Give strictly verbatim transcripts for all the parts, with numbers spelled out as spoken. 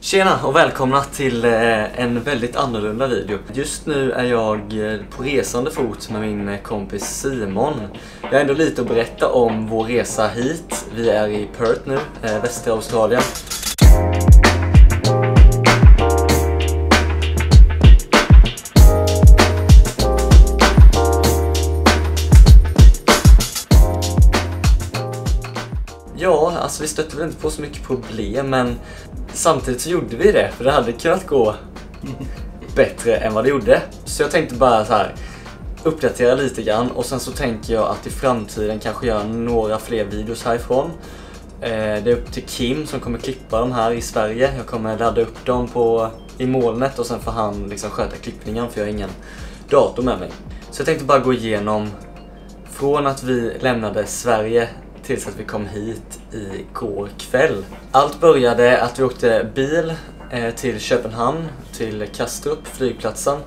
Tjena och välkomna till en väldigt annorlunda video. Just nu är jag på resande fot med min kompis Simon. Jag har ändå lite att berätta om vår resa hit. Vi är i Perth nu, västra Australien. Ja, alltså vi stötte väl inte på så mycket problem, men samtidigt så gjorde vi det, för det hade kunnat gå bättre än vad det gjorde. Så jag tänkte bara så här uppdatera lite grann, och sen så tänker jag att i framtiden kanske göra några fler videos härifrån. Eh, det är upp till Kim som kommer klippa de här i Sverige. Jag kommer ladda upp dem på, i molnet, och sen får han liksom sköta klippningen, för jag har ingen dator med mig. Så jag tänkte bara gå igenom från att vi lämnade Sverige tills att vi kom hit igår kväll. Allt började att vi åkte bil eh, till Köpenhamn, till Kastrup, flygplatsen,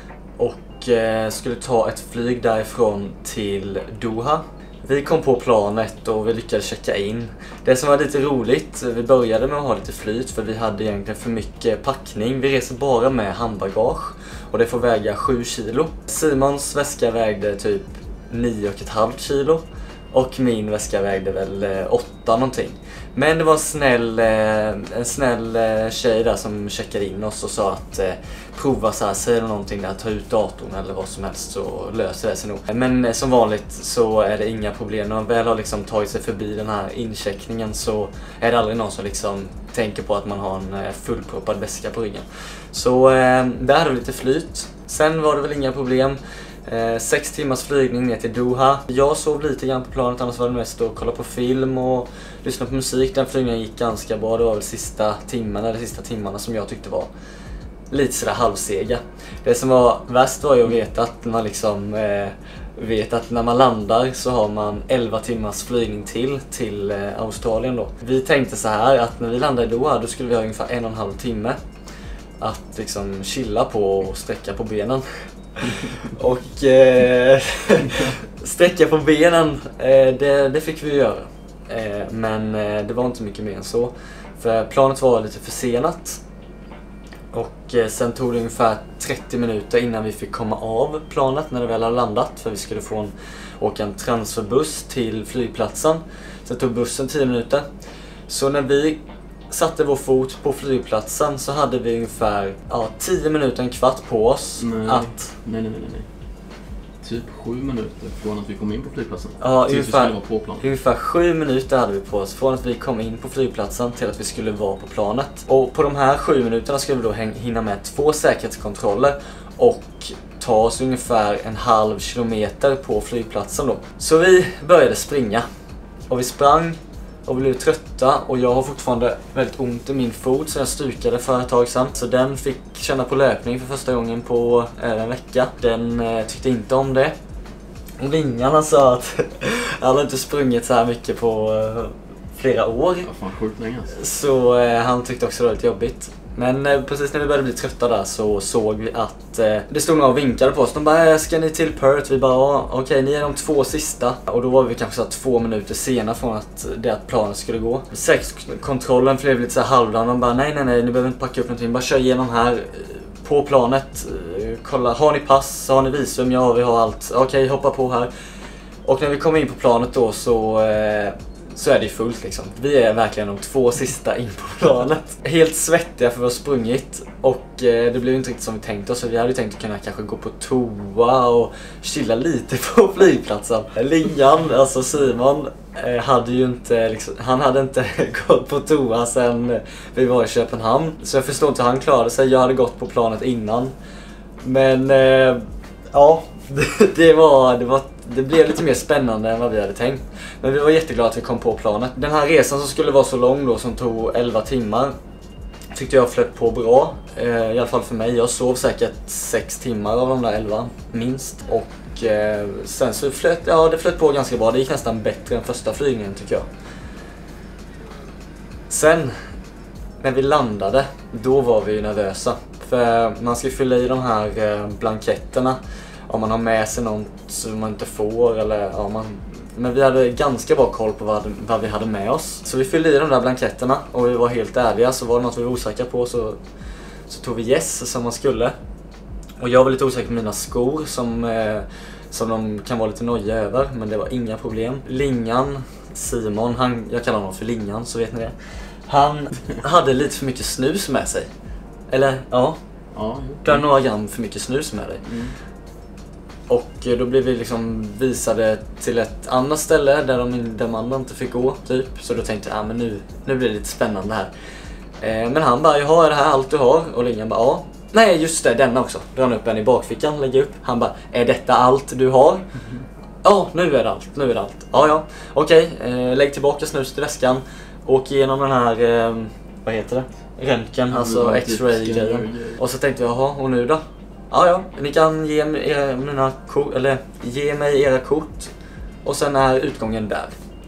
och eh, skulle ta ett flyg därifrån till Doha. Vi kom på planet och vi lyckades checka in. Det som var lite roligt, vi började med att ha lite flyt, för vi hade egentligen för mycket packning. Vi reser bara med handbagage och det får väga sju kilo. Simons väska vägde typ nio och ett halvt kilo. Och min väska vägde väl eh, åtta någonting. Men det var en snäll, eh, en snäll eh, tjej där som checkade in oss och sa att eh, prova så här, säger någonting där, ta ut datorn eller vad som helst, så löser det sig nog. Men eh, som vanligt så är det inga problem. När man väl har liksom tagit sig förbi den här incheckningen så är det aldrig någon som liksom tänker på att man har en eh, fullproppad väska på ryggen. Så eh, där hade vi lite flyt. Sen var det väl inga problem. Eh, sex timmars flygning ner till Doha. Jag sov lite grann på planet, annars var det mest att kolla på film och lyssna på musik. Den flygningen gick ganska bra. Det var väl sista timmarna, eller sista timmarna som jag tyckte var lite sådär halvsega. Det som var värst var ju att veta att man liksom eh, vet att när man landar så har man elva timmars flygning till till eh, Australien då. Vi tänkte så här att när vi landade i Doha då skulle vi ha ungefär en och en halv timme att liksom chilla på och sträcka på benen. Och eh, sträcka på benen, eh, det, det fick vi göra. Eh, men eh, det var inte mycket mer än så. För planet var lite försenat. Och eh, sen tog det ungefär trettio minuter innan vi fick komma av planet när det väl hade landat. För vi skulle få en, åka en transferbuss till flygplatsen. Sen tog bussen tio minuter. Så när vi satte vår fot på flygplatsen så hade vi ungefär ja, tio minuter, en kvart på oss. Nej, att... nej, nej, nej, nej. Typ sju minuter från att vi kom in på flygplatsen. Ja, tills ungefär, vi skulle vara på planet. ungefär sju minuter hade vi på oss från att vi kom in på flygplatsen till att vi skulle vara på planet. Och på de här sju minuterna skulle vi då hinna med två säkerhetskontroller och ta oss ungefär en halv kilometer på flygplatsen då. Så vi började springa. Och vi sprang och blev trötta, och jag har fortfarande väldigt ont i min fot, så jag stukade för ett tag sedan. Så den fick känna på löpning för första gången på en vecka. Den eh, tyckte inte om det. Och vingarna sa att jag hade inte sprungit så här mycket på eh, flera år. Ja, fan, sjukt länge alltså. Så eh, han tyckte också det var lite jobbigt. Men eh, precis när vi började bli trötta där så såg vi att eh, det stod några och vinkade på oss. De bara, ska ni till Perth? Vi bara, ja, okej, okay, ni är de två sista. Och då var vi kanske så två minuter sena från att det att planet skulle gå. Säkerhetskontrollen blev lite så här halvdan. De bara, nej, nej, nej, ni behöver inte packa upp någonting. Bara kör igenom här på planet. Kolla, har ni pass? Har ni visum? Ja, vi har allt. Okej, okay, hoppa på här. Och när vi kom in på planet då så... Eh, så är det fullt liksom. Vi är verkligen de två sista in på planet. Helt svettiga för att vi har sprungit. Och eh, det blev inte riktigt som vi tänkte oss. Så vi hade tänkt att kunna kanske gå på toa och chilla lite på flygplatsen. Lingan, alltså Simon, eh, hade ju inte liksom, han hade inte gått på toa sen vi var i Köpenhamn. Så jag förstår inte hur han klarade sig. Jag hade gått på planet innan. Men eh, ja, det, det var... Det var Det blev lite mer spännande än vad vi hade tänkt. Men vi var jätteglada att vi kom på planet. Den här resan som skulle vara så lång då, som tog elva timmar, tyckte jag flöt på bra. eh, I alla fall för mig. Jag sov säkert sex timmar av de där elva, minst. Och eh, sen så flöt, ja, det flöt på ganska bra. Det gick nästan bättre än första flygningen tycker jag. Sen när vi landade, då var vi ju nervösa. För man ska fylla i de här eh, blanketterna om man har med sig något som man inte får, eller ja, man Men vi hade ganska bra koll på vad, vad vi hade med oss. Så vi fyllde i de där blanketterna och vi var helt ärliga. Så var det något vi var osäkra på så, så tog vi yes som man skulle. Och jag var lite osäker på mina skor som, eh, som de kan vara lite nojiga över. Men det var inga problem. Lingan, Simon, han, jag kallar honom för Lingan så vet ni det. Han hade lite för mycket snus med sig. Eller ja, Ja, du har några gram för mycket snus med dig. Mm. Och då blev vi liksom visade till ett annat ställe där de, där man inte fick gå typ. Så då tänkte jag, ah, men nu, nu blir det lite spännande här. Eh, men han bara, jaha, är det här allt du har? Och Lingan bara, ja. Nej, just det, denna också. Drar han upp en i bakfickan, lägger upp. Han bara, är detta allt du har? Ja, mm. oh, nu är det allt, nu är det allt. Ja, ja, okej, eh, lägg tillbaka snus till väskan. Åk igenom den här, eh, vad heter det? Röntgen, alltså X-ray-grejen. Och så tänkte jag, jaha, och nu då? Ja, ja, ni kan ge mig era, mina kort, eller ge mig era kort. Och sen är utgången där.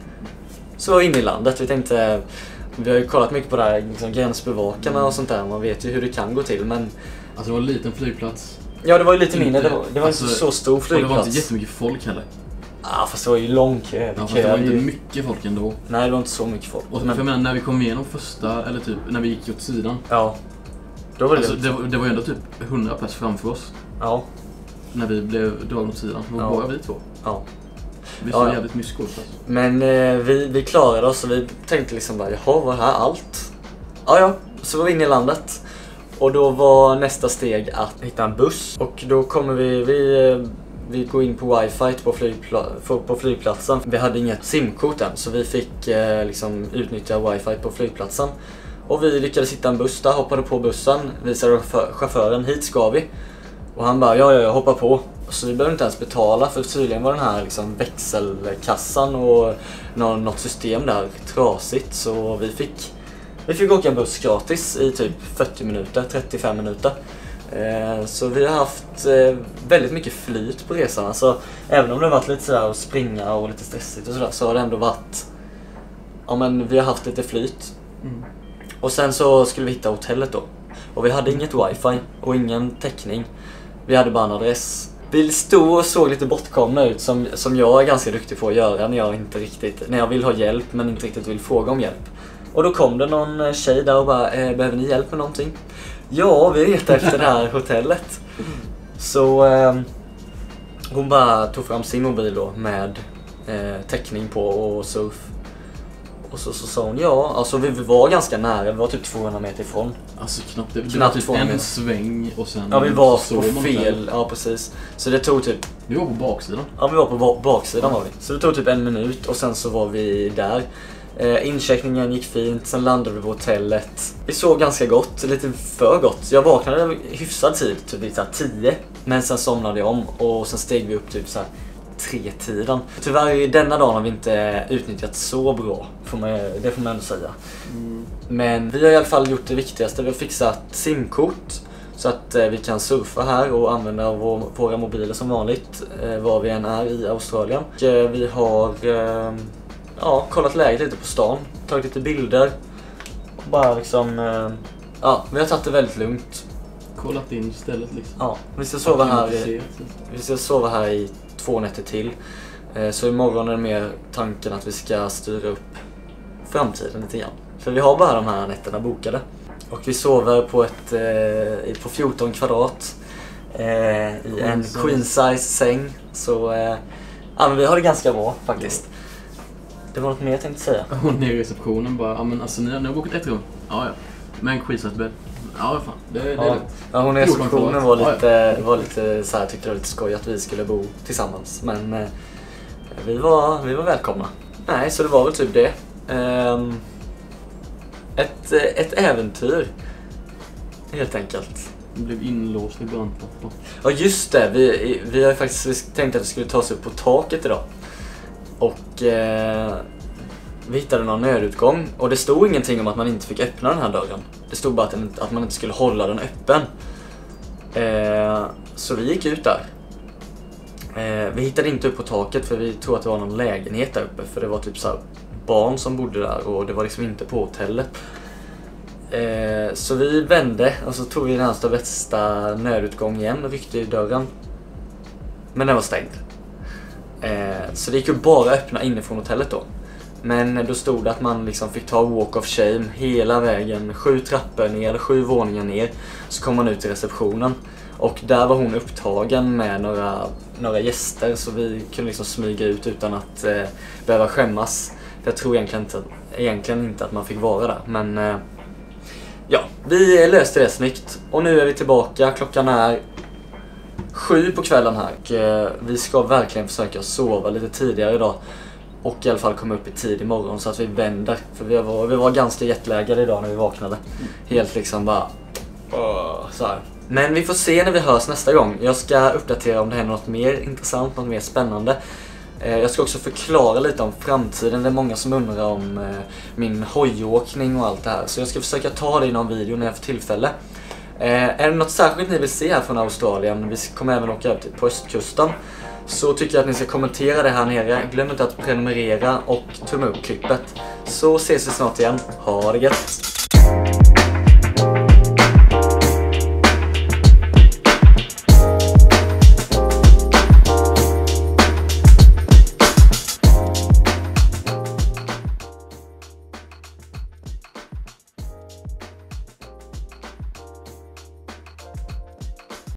Så in i landet, vi tänkte, vi har ju kollat mycket på det här, liksom, gränsbevakarna och sånt där. Man vet ju hur det kan gå till, men... Alltså det var en liten flygplats. Ja, det var ju lite mindre, det var, det var alltså, inte så stor flygplats. Och det var inte jättemycket folk heller. Ja, ah, fast det var ju lång kö. Ja, fast kö det var inte ju... mycket folk ändå. Nej, det var inte så mycket folk. Och men... för jag menar, när vi kom igenom första, eller typ, när vi gick åt sidan. Ja. Då var det, alltså, det, var, det var ju ändå typ hundra plats framför oss. Ja. När vi blev dragna åt sidan. Det var ja. bara vi två. Ja. Vi såg ja, ja. jävligt mysko. Alltså. Men eh, vi, vi klarade oss och vi tänkte liksom bara, jaha, var det här allt? Ja, ja. Så var vi inne i landet. Och då var nästa steg att hitta en buss. Och då kommer vi, vi, vi går in på wifi på, flygpla, på flygplatsen. Vi hade inget simkort än, så vi fick eh, liksom utnyttja wifi på flygplatsen. Och vi lyckades hitta en buss där, hoppade på bussen, visade chauffören, hit ska vi. Och han bara, ja, ja, jag hoppar på. Så vi behövde inte ens betala, för tydligen var den här liksom växelkassan och något system där trasigt. Så vi fick, vi fick åka en buss gratis i typ fyrtio minuter, trettiofem minuter. Eh, så vi har haft eh, väldigt mycket flyt på resan. Alltså, även om det har varit lite sådär att springa och lite stressigt och sådär, så har det ändå varit, ja men vi har haft lite flyt. Mm. Och sen så skulle vi hitta hotellet då. Och vi hade inget wifi och ingen täckning. Vi hade bara en adress. Vi stod och såg lite bortkomna ut som, som jag är ganska duktig på att göra när jag inte riktigt, när jag vill ha hjälp men inte riktigt vill fråga om hjälp. Och då kom det någon tjej där och bara, eh, behöver ni hjälp med någonting? Ja, vi letar efter det här hotellet. Så eh, hon bara tog fram sin mobil då med eh, täckning på och surf. Och så, så sa hon, ja, alltså vi var ganska nära, vi var typ tvåhundra meter ifrån. Alltså knappt, det var knappt typ en sväng och sen... Ja, vi var så på fel, ja precis. Så det tog typ... Vi var på baksidan. Ja, vi var på baksidan var vi. Så det tog typ en minut och sen så var vi där. Eh, incheckningen gick fint, sen landade vi på hotellet. Vi sov ganska gott, lite för gott. Jag vaknade hyfsad tid, typ lite tio. Men sen somnade jag om och sen steg vi upp typ så här tre-tiden. Tyvärr denna dagen har vi inte utnyttjat så bra, får man, det får man ändå säga. Mm. Men vi har i alla fall gjort det viktigaste. Vi har fixat simkort så att eh, vi kan surfa här och använda vår, våra mobiler som vanligt eh, var vi än är i Australien. Och, eh, vi har eh, ja, kollat läget lite på stan, tagit lite bilder och bara liksom eh, ja, vi har tagit det väldigt lugnt. Kollat in stället liksom. Ja, vi ska sova här i, vi ska sova här i två nätter till. Så imorgon är det mer tanken att vi ska styra upp framtiden lite grann. För vi har bara de här nätterna bokade. Och vi sover på ett eh, på fjorton kvadrat eh, i en queen size säng. Så eh, ja, men vi har det ganska bra faktiskt. Det var något mer jag tänkte säga. Hon är i receptionen bara, ja men alltså ni har, ni har bokat ett rum. Ja ja. Men queen size bed. Ja, fan. Det, det ja. är ja, hon i receptionen var lite, var lite så här, tyckte det var lite skoj att vi skulle bo tillsammans. Men eh, vi, var, vi var välkomna. Nej, så det var väl typ det. Um, ett, ett äventyr. Helt enkelt. Vi blev inlåst i brandpappa. Ja, just det. Vi, vi har faktiskt tänkt att vi skulle ta oss upp på taket idag. Och... Eh, vi hittade någon nödutgång och det stod ingenting om att man inte fick öppna den här dörren. Det stod bara att, den, att man inte skulle hålla den öppen. Eh, så vi gick ut där. Eh, vi hittade inte upp på taket för vi tror att det var någon lägenhet där uppe. För det var typ så här barn som bodde där och det var liksom inte på hotellet. Eh, så vi vände och så tog vi närmsta bästa nödutgång igen och ryckte i dörren. Men den var stängd. Eh, så det gick ju bara att öppna inifrån hotellet då. Men då stod det att man liksom fick ta walk of shame hela vägen, sju trappor ner eller sju våningar ner. Så kom man ut till receptionen. Och där var hon upptagen med några, några gäster, så vi kunde liksom smyga ut utan att eh, behöva skämmas. Jag tror egentligen inte, egentligen inte att man fick vara där. Men eh, ja, vi löste det snyggt. Och nu är vi tillbaka. Klockan är sju på kvällen här. Och, eh, vi ska verkligen försöka sova lite tidigare idag. Och i alla fall komma upp i tid imorgon så att vi vänder. För vi var, vi var ganska jetlaggade idag när vi vaknade. Helt liksom bara... Uh, så här. Men vi får se när vi hörs nästa gång. Jag ska uppdatera om det händer något mer intressant, något mer spännande. Eh, jag ska också förklara lite om framtiden. Det är många som undrar om eh, min hojåkning och allt det här. Så jag ska försöka ta det i någon video när jag får tillfälle. Eh, är det något särskilt ni vill se här från Australien? Vi kommer även åka ut på östkusten. Så tycker jag att ni ska kommentera det här nere. Glöm inte att prenumerera och tumma upp klippet. Så ses vi snart igen. Ha det gött!